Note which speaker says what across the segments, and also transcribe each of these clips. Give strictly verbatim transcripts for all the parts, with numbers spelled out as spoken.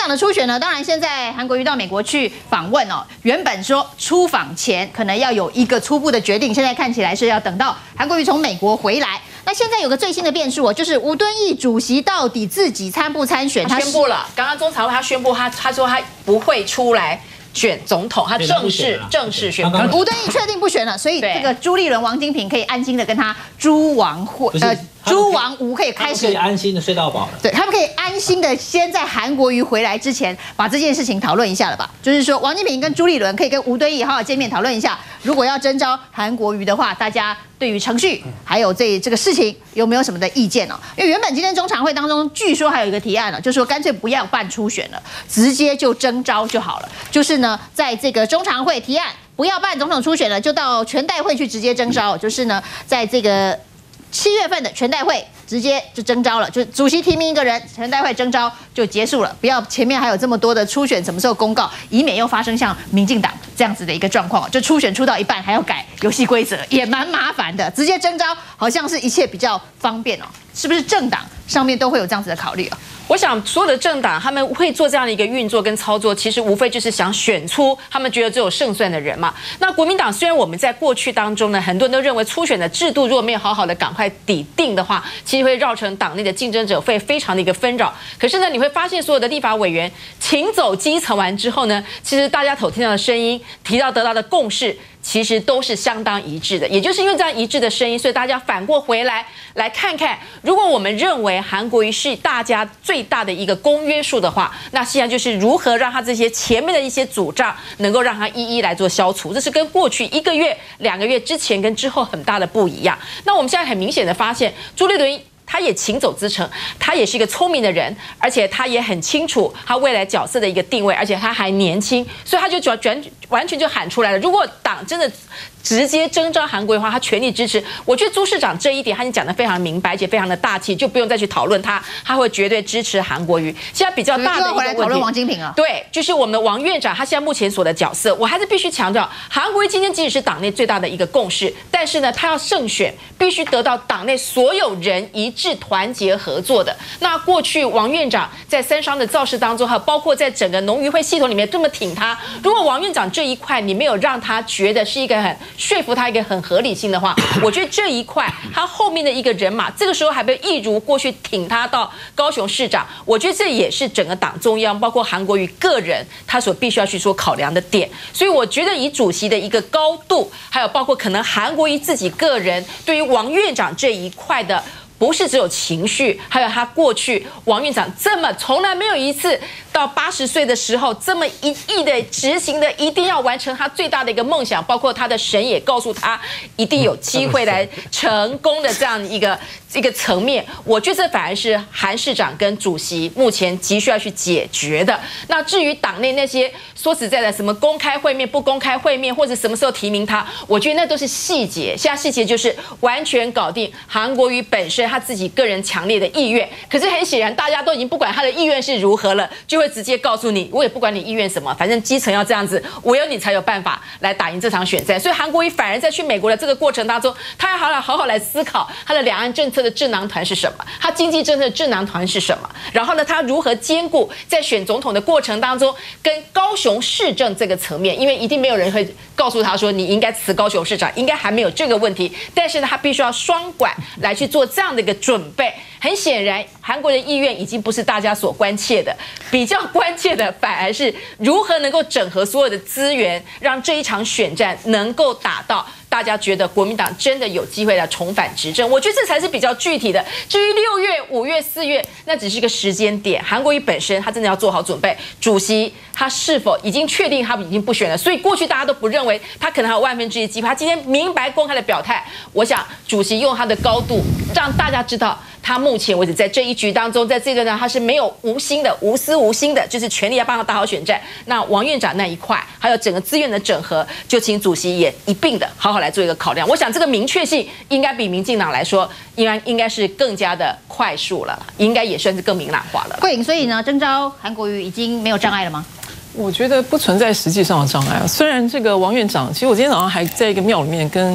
Speaker 1: 的初选呢，当然现在韩国瑜到美国去访问哦，原本说出访前可能要有一个初步的决定，现在看起来是要等到韩国瑜从美国回来。那现在有个最新的变数哦，就是吴敦义主席到底自己参不参选？
Speaker 2: 他宣布了，刚刚中常会他宣布他他说他不会出来选总统，他正式正式宣布。
Speaker 1: 吴敦义确定不选了，所以这个朱立伦、王金平可以安心的跟他朱王会呃朱王吴可以开始
Speaker 3: 可以安心的睡到饱了。
Speaker 1: 对，他们可以安心的先在韩国瑜回来之前把这件事情讨论一下了吧？就是说，王金平跟朱立伦可以跟吴敦义好好见面讨论一下，如果要征召韩国瑜的话，大家对于程序还有这这个事情有没有什么的意见哦？因为原本今天中常会当中，据说还有一个提案了，就是说干脆不要办初选了，直接就征召就好了。就是呢，在这个中常会提案不要办总统初选了，就到全代会去直接征召。就是呢，在这个七月份的全代会直接就征召了，就主席提名一个人，全代会征召就结束了，不要前面还有这么多的初选什么时候公告，以免又发生像民进党这样子的一个状况，就初选出到一半还要改游戏规则，也蛮麻烦的。直接征召好像是一切比较方便哦，是不是政党上面都会有这样子的考虑啊？
Speaker 2: 我想所有的政党他们会做这样的一个运作跟操作，其实无非就是想选出他们觉得最有胜算的人嘛。那国民党虽然我们在过去当中呢，很多人都认为初选的制度如果没有好好的赶快底定的话，其实会绕成党内的竞争者会非常的一个纷扰。可是呢，你会发现所有的立法委员请走基层完之后呢，其实大家所听到的声音，提到得到的共识，其实都是相当一致的。也就是因为这样一致的声音，所以大家反过回来来看看，如果我们认为韩国瑜是大家最大的一个公约数的话，那现在就是如何让他这些前面的一些阻障能够让他一一来做消除，这是跟过去一个月、两个月之前跟之后很大的不一样。那我们现在很明显的发现，朱立伦他也勤走资诚，他也是一个聪明的人，而且他也很清楚他未来角色的一个定位，而且他还年轻，所以他就转转完全就喊出来了。如果党真的直接征召韩国瑜的话，他全力支持。我觉得朱市长这一点他已经讲得非常明白，而且非常的大气，就不用再去讨论他，他会绝对支持韩国瑜。现在比较大的一个问题，
Speaker 1: 讨论王金平啊，
Speaker 2: 对，就是我们的王院长，他现在目前所的角色，我还是必须强调，韩国瑜今天即使是党内最大的一个共识，但是呢，他要胜选，必须得到党内所有人一致团结合作的。那过去王院长在三商的造势当中，还有包括在整个农渔会系统里面这么挺他，如果王院长这一块你没有让他觉得是一个很说服他一个很合理性的话，我觉得这一块他后面的一个人马，这个时候还被一如过去挺他到高雄市长，我觉得这也是整个党中央包括韩国瑜个人他所必须要去做考量的点。所以我觉得以主席的一个高度，还有包括可能韩国瑜自己个人对于王院长这一块的，不是只有情绪，还有他过去王院长这么从来没有一次到八十岁的时候这么一意的执行的，一定要完成他最大的一个梦想，包括他的神也告诉他一定有机会来成功的这样一个一个层面，我觉得这反而是韩市长跟主席目前急需要去解决的。那至于党内那些说实在的什么公开会面不公开会面，或者什么时候提名他，我觉得那都是细节。现在细节就是完全搞定韩国瑜本身他自己个人强烈的意愿，可是很显然大家都已经不管他的意愿是如何了，就会直接告诉你，我也不管你意愿什么，反正基层要这样子，我有你才有办法来打赢这场选战。所以韩国瑜反而在去美国的这个过程当中，他要好好好好来思考他的两岸政策的智囊团是什么，他经济政策的智囊团是什么，然后呢，他如何兼顾在选总统的过程当中跟高雄市政这个层面，因为一定没有人会告诉他说你应该辞高雄市长，应该还没有这个问题，但是呢，他必须要双管来去做这样的一个准备。很显然，韩国的意愿已经不是大家所关切的，比较关切的反而是如何能够整合所有的资源，让这一场选战能够打到大家觉得国民党真的有机会来重返执政。我觉得这才是比较具体的。至于六月、五月、四月，那只是一个时间点。韩国瑜本身他真的要做好准备，主席他是否已经确定他已经不选了？所以过去大家都不认为他可能还有万分之一机会。他今天明白公开的表态，我想主席用他的高度让大家知道，他目前为止在这一局当中，在这段上他是没有无心的、无私无心的，就是全力要帮他打好选战。那王院长那一块，还有整个资源的整合，就请主席也一并的好好来做一个考量。我想这个明确性应该比民进党来说，应该应该是更加的快速了，应该也算是更明朗化了。
Speaker 1: 桂颖，所以呢，征召韩国瑜已经没有障碍了吗？
Speaker 4: 我觉得不存在实际上的障碍啊。虽然这个王院长，其实我今天早上还在一个庙里面跟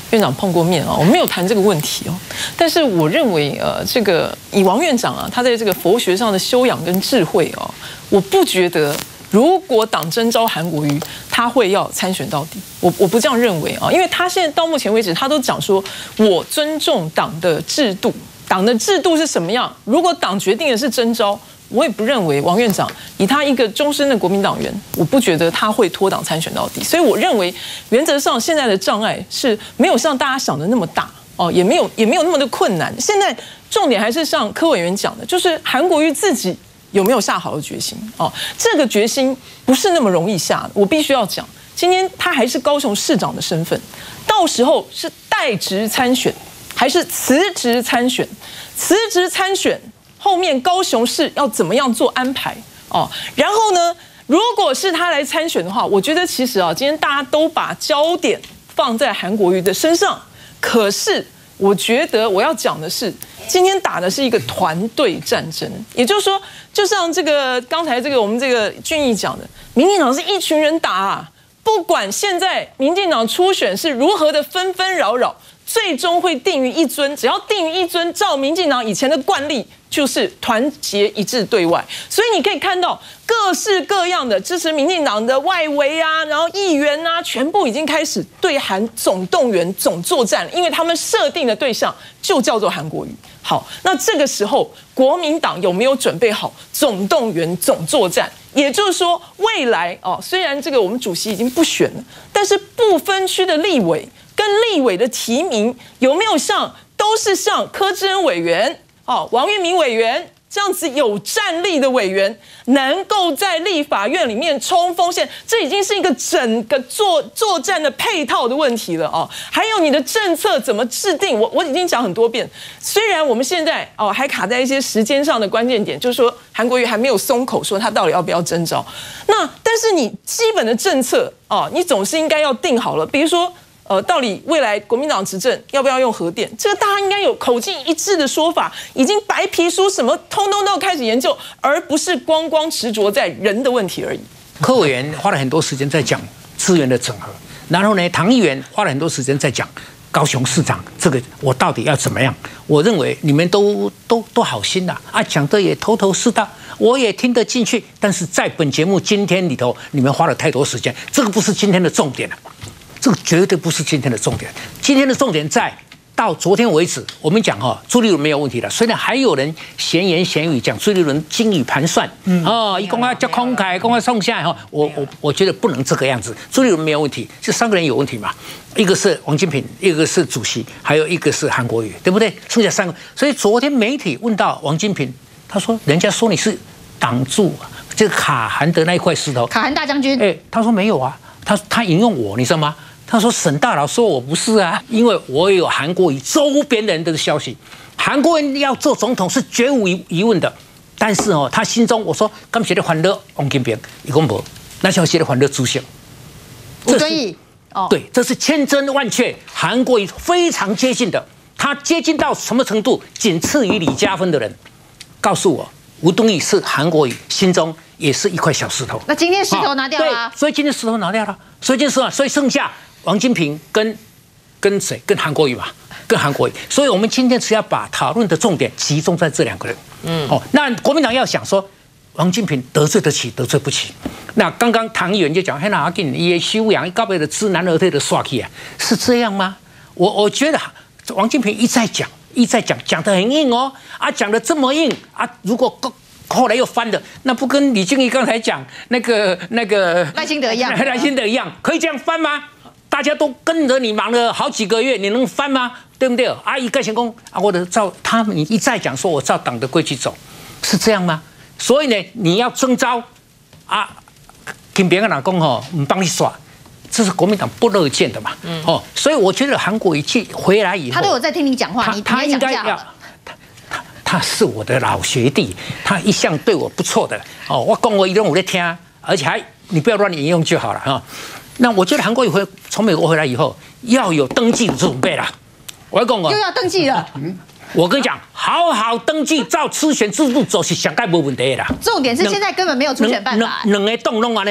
Speaker 3: 院长碰过面啊，我没有谈这个问题哦。但是我认为，呃，这个以王院长啊，他在这个佛学上的修养跟智慧哦，我不觉得如果党征召韩国瑜，他会要参选到底。我我不这样认为啊，因为他现在到目前为止，他都讲说，我尊重党的制度，党的制度是什么样？如果党决定的是征召。我也不认为王院长以他一个终身的国民党员，我不觉得他会脱党参选到底。所以我认为原则上现在的障碍是没有像大家想的那么大哦，也没有也没有那么的困难。现在重点还是像柯委员讲的，就是韩国瑜自己有没有下好的决心哦，这个决心不是那么容易下的。我必须要讲，今天他还是高雄市长的身份，到时候是代职参选还是辞职参选？辞职参选。后面高雄市要怎么样做安排哦？然后呢，如果是他来参选的话，我觉得其实啊，今天大家都把焦点放在韩国瑜的身上。可是我觉得我要讲的是，今天打的是一个团队战争，也就是说，就像这个刚才这个我们这个俊毅讲的，民进党是一群人打啊，不管现在民进党初选是如何的纷纷扰扰。最终会定于一尊，只要定于一尊，照民进党以前的惯例，就是团结一致对外。所以你可以看到各式各样的支持民进党的外围啊，然后议员啊，全部已经开始对韩总动员、总作战，因为他们设定的对象就叫做韩国瑜。好，那这个时候国民党有没有准备好总动员、总作战？也就是说，未来哦，虽然这个我们主席已经不选了，但是不分区的立委。跟立委的提名有没有像都是像柯志恩委员、哦王月明委员这样子有战力的委员，能够在立法院里面冲锋线？这已经是一个整个作作战的配套的问题了哦。还有你的政策怎么制定？我我已经讲很多遍，虽然我们现在哦还卡在一些时间上的关键点，就是说韩国瑜还没有松口说他到底要不要征召。那但是你基本的政策哦，你总是应该要定好了，比如说。呃，到底未来国民党执政要不要用核电？这个大家应该有口径一致的说法，已经白皮书什么通通都开始研究，而不是光光执着在人的问题而已。
Speaker 4: 柯委员花了很多时间在讲资源的整合，然后呢，唐议员花了很多时间在讲高雄市长这个我到底要怎么样？我认为你们都都都好心呐、啊，啊讲的也头头是道，我也听得进去，但是在本节目今天里头，你们花了太多时间，这个不是今天的重点了。这个绝对不是今天的重点。今天的重点在到昨天为止，我们讲哈，朱立伦没有问题了。虽然还有人闲言闲语讲朱立伦精于盘算，嗯哦，一公开叫空凯，公开送下哈，我我我觉得不能这个样子。朱立伦没有问题，这三个人有问题嘛？一个是王金平，一个是主席，还有一个是韩国瑜，对不对？剩下三个。所以昨天媒体问到王金平，他说人家说你是挡住这个卡韩的那一块石头，
Speaker 1: 卡韩大将军，
Speaker 4: 哎，他说没有啊，他他引用我，你知道吗？他说沈大佬说我不是啊，因为我有韩国瑜周边人的消息，韩国人要做总统是绝无疑问的。但是哦，他心中我说刚写的欢乐王金平，一共不，那消息的欢乐主席，
Speaker 1: 吴敦义，哦，
Speaker 4: 对，这是千真万确，韩国瑜非常接近的，他接近到什么程度？仅次于李嘉芬的人，告诉我，吴敦义是韩国瑜心中也是一块小石头。
Speaker 1: 那今天石头拿掉了、啊，
Speaker 4: 所以今天石头拿掉了，所以今天石头，所以剩下。王金平跟跟谁？跟韩国瑜嘛，跟韩国瑜。所以我们今天只要把讨论的重点集中在这两个人。嗯，哦，那国民党要想说，王金平得罪得起，得罪不起。那刚刚唐议员就讲，嘿，那阿金也修养，高辈的知难而退的刷起啊，是这样吗？我我觉得王金平一再讲，一再讲，讲得很硬哦，啊，讲得这么硬啊，如果后来又翻的，那不跟李俊毅刚才讲那个那个
Speaker 1: 赖清德一样，
Speaker 4: 赖清德一样，可以这样翻吗？大家都跟着你忙了好几个月，你能翻吗？对不对？阿姨盖成功啊，或者照他们一再讲说，我照党的规矩走，是这样吗？所以呢，你要征召啊，跟别人老公哦，唔帮你耍，这是国民党不乐见的嘛。嗯、哦，所以我觉得韩国瑜去回来以后，
Speaker 1: 他都有在听你讲话，你
Speaker 4: 他应该要。他是我的老学弟，他一向对我不错的哦。我讲我一定我在听，而且还你不要乱引用就好了哈。那我觉得韩国瑜回从美国回来以后要有登记的准备了。我要讲哦，
Speaker 1: 又要登记了。
Speaker 4: 我跟你讲，好好登记，照初选制度走是上盖没问题啦。
Speaker 1: 重点是现在根本没有初选办法。
Speaker 4: 两个栋弄完了啦，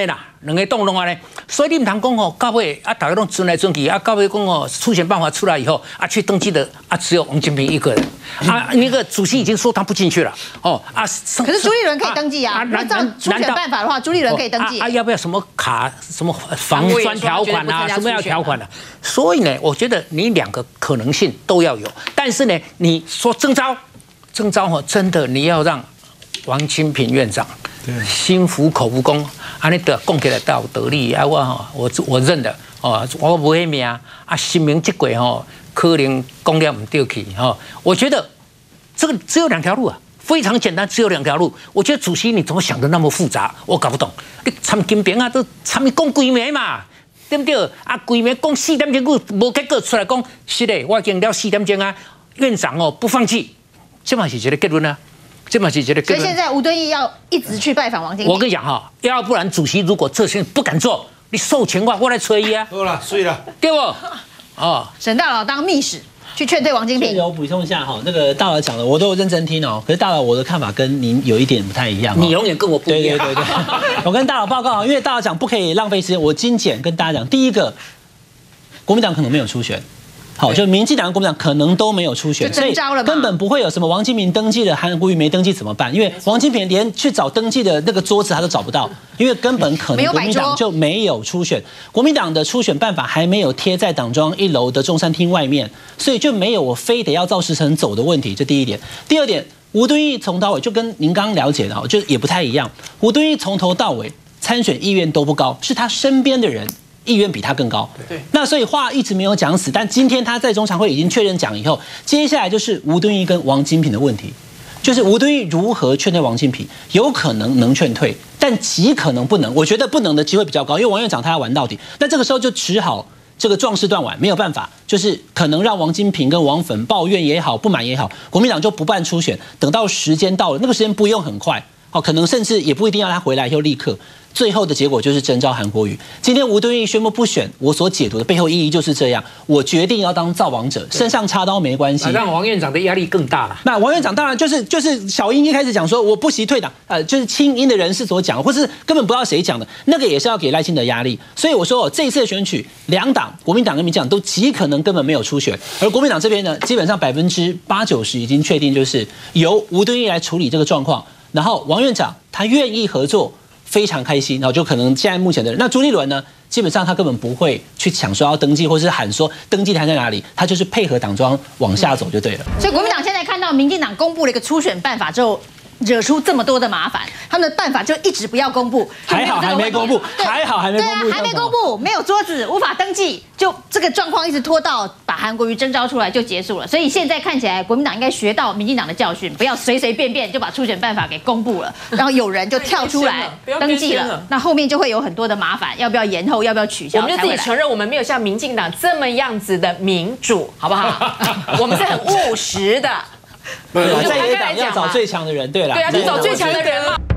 Speaker 4: 两个动弄啊呢，所以你唔通讲哦，到尾啊，大家都转来转去啊，到尾讲哦，初选办法出来以后啊，去登记的啊，只有王金平一个人啊，那个主席已经说他不进去了哦啊。
Speaker 1: 可是朱立伦可以登记啊，那照初选办法的话，朱立伦可以登记
Speaker 4: 啊，要不要什么卡什么防专条款啊，什么要条款啊？所以呢，我觉得你两个可能性都要有，但是呢，你说征召，征召哦，真的你要让王金平院长。心服口服讲，安尼得讲起来道得理啊！我吼，我我认的哦，我无迄命啊，新民这过吼，可能讲了唔对去吼。我觉得这个只有两条路啊，非常简单，只有两条路。我觉得主席你怎么想的那么复杂？我搞不懂。你参金平啊，都参你讲几暝嘛，对不对？啊，几暝讲四点钟，无结果出来讲，是的，我已经了四点钟啊，院长哦不放弃，这嘛是一个结论啊。这么解决的，
Speaker 1: 所以现在吴敦义要一直去拜访王金平。
Speaker 4: 我跟你讲哈，要不然主席如果这些不敢做，你授权话我来催伊啊。
Speaker 5: 好了，睡了，
Speaker 4: 对不？哦，
Speaker 1: 沈大佬当密使去劝退王金平。
Speaker 6: 我补充一下哈，那个大佬讲的我都有认真听哦。可是大佬我的看法跟您有一点不太一样。
Speaker 4: 你永远跟我不一样。
Speaker 6: 对对对对，我跟大佬报告，因为大佬讲不可以浪费时间，我精简跟大家讲。第一个，国民党可能没有初选。好，就民进党、国民党可能都没有初选，
Speaker 1: 所以
Speaker 6: 根本不会有什么王金平登记了，韩国瑜没登记怎么办？因为王金平连去找登记的那个桌子他都找不到，因为根本可能国民党就没有初选，国民党的初选办法还没有贴在党庄一楼的中山厅外面，所以就没有我非得要赵时成走的问题。这第一点。第二点，吴敦义从头到尾就跟您刚刚了解的，就也不太一样。吴敦义从头到尾参选意愿都不高，是他身边的人。意愿比他更高，对，那所以话一直没有讲死，但今天他在中常会已经确认讲以后，接下来就是吴敦义跟王金平的问题，就是吴敦义如何劝退王金平，有可能能劝退，但极可能不能，我觉得不能的机会比较高，因为王院长他要玩到底，那这个时候就只好这个壮士断腕，没有办法，就是可能让王金平跟王粉抱怨也好，不满也好，国民党就不办初选，等到时间到了，那个时间不用很快，好，可能甚至也不一定要他回来以后立刻。最后的结果就是征召韩国瑜。今天吴敦义宣布不选，我所解读的背后意义就是这样：我决定要当造王者，身上插刀没关系。
Speaker 4: 让王院长的压力更大了。
Speaker 6: 那王院长当然就是就是小英一开始讲说我不惜退党，呃，就是亲英的人士所讲，或是根本不知道谁讲的，那个也是要给赖清德压力。所以我说，这一次的选举，两党国民党跟民进党都极可能根本没有初选，而国民党这边呢，基本上百分之八九十已经确定，就是由吴敦义来处理这个状况。然后王院长他愿意合作。非常开心，然后就可能现在目前的人，那朱立伦呢，基本上他根本不会去抢说要登记，或是喊说登记台在哪里，他就是配合党庄往下走就对了。
Speaker 1: 所以国民党现在看到民进党公布了一个初选办法之后，惹出这么多的麻烦，他们的办法就一直不要公布，
Speaker 6: 还好还没公布，还好还没公布，
Speaker 1: 对啊，还没公布，没有桌子，无法登记，就这个状况一直拖到把韩国瑜征召出来就结束了。所以现在看起来，国民党应该学到民进党的教训，不要随随便便就把初选办法给公布了，然后有人就跳出来登记了，那后面就会有很多的麻烦，要不要延后，要不要取消？
Speaker 2: 我们就自己承认，我们没有像民进党这么样子的民主，好不好？我们是很务实的。
Speaker 6: 在野党要找最强的人，对了，
Speaker 2: 对啊，就找最强的人嘛。